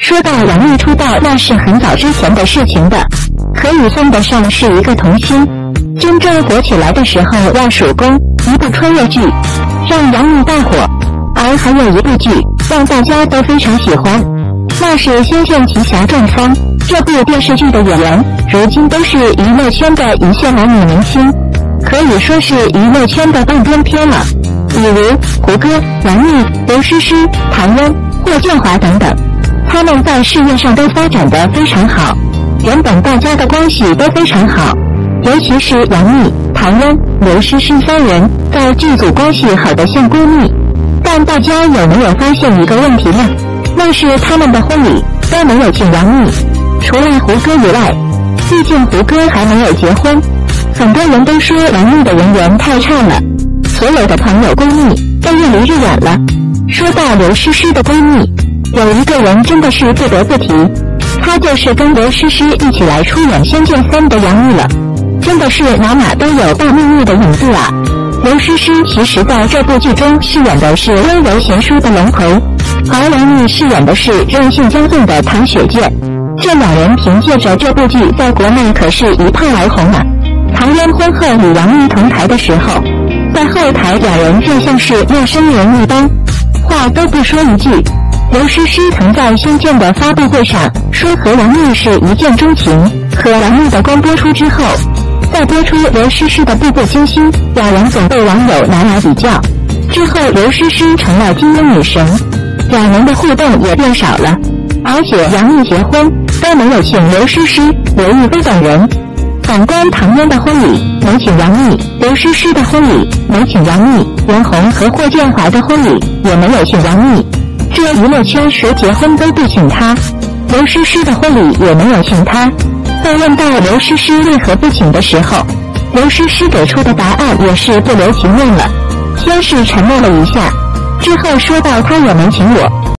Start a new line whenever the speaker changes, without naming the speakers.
说到杨幂出道，那是很早之前的事情的，可以算得上是一个童星。真正火起来的时候要数宫一部穿越剧，让杨幂大火，而还有一部剧让大家都非常喜欢，那是《仙剑奇侠传3》。这部电视剧的演员如今都是娱乐圈的一线男女明星，可以说是娱乐圈的半边天了。比如胡歌、杨幂、刘诗诗、谭恩、霍建华等等，他们在事业上都发展得非常好，原本大家的关系都非常好，尤其是杨幂、谭恩、刘诗诗三人在剧组关系好得像闺蜜。但大家有没有发现一个问题呢？那是他们的婚礼都没有请杨幂，除了胡歌以外，毕竟胡歌还没有结婚，很多人都说杨幂的人缘太差了，所有的朋友闺蜜都越离越远了。说到刘诗诗的闺蜜，有一个人真的是不得不提，她就是跟刘诗诗一起来出演《仙剑3》的杨幂了，真的是哪哪都有大秘密的影子啊。刘诗诗其实在这部剧中饰演的是温柔贤淑的龙葵，而杨幂饰演的是任性骄纵的唐雪见。这两人凭借着这部剧在国内可是一炮而红啊。唐嫣婚后与杨幂同台的时候，在后台两人就像是陌生人一般，话都不说一句。刘诗诗曾在《仙剑》的发布会上说和杨幂是一见钟情，可杨幂的光播出之后，再播出刘诗诗的《步步惊心》，两人总被网友拿来比较。之后刘诗诗成了金鹰女神，两人的互动也变少了，而且杨幂结婚都没有请刘诗诗、刘亦菲等人。反观唐嫣的婚礼没请杨幂，刘诗诗的婚礼没请杨幂，袁弘和霍建华的婚礼也没有请杨幂。这娱乐圈谁结婚都不请她，刘诗诗的婚礼也没有请她。被问到刘诗诗为何不请的时候，刘诗诗给出的答案也是不留情面了，先是沉默了一下，之后说到她也没请我，